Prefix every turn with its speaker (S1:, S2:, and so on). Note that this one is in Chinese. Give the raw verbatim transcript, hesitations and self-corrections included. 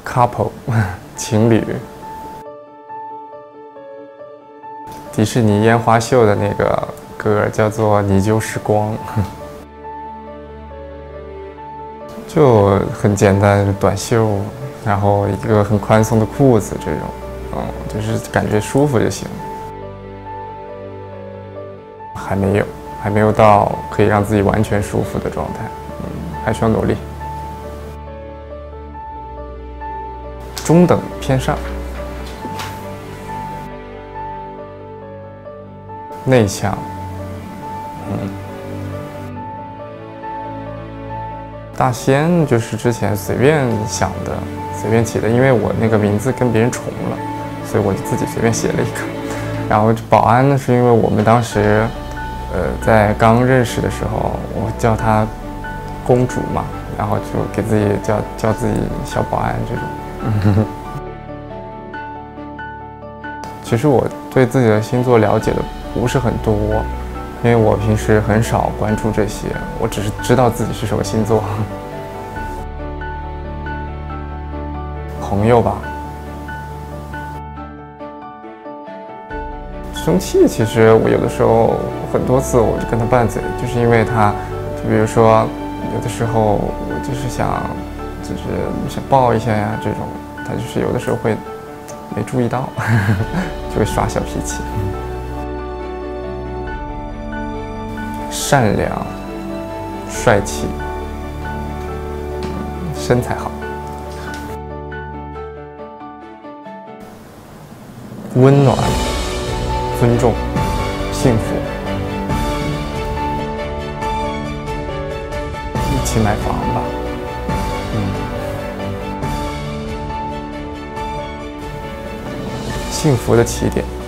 S1: couple 情侣。迪士尼烟花秀的那个歌叫做《你就是光》，就很简单，短袖，然后一个很宽松的裤子，这种，嗯，就是感觉舒服就行。还没有，还没有到可以让自己完全舒服的状态，嗯，还需要努力。中等偏上。内向，嗯，大仙就是之前随便想的，随便起的，因为我那个名字跟别人重了，所以我就自己随便写了一个。然后保安呢，是因为我们当时，呃，在刚认识的时候，我叫她公主嘛，然后就给自己叫叫自己小保安这种。其实我对自己的星座了解的不是很多，因为我平时很少关注这些，我只是知道自己是什么星座。朋友吧，生气其实我有的时候很多次我就跟他拌嘴，就是因为他，就比如说有的时候我就是想，就是想抱一下呀这种，他就是有的时候会没注意到，就会耍小脾气。善良、帅气、身材好、温暖、尊重、幸福，一起买房吧。嗯，幸福的起点。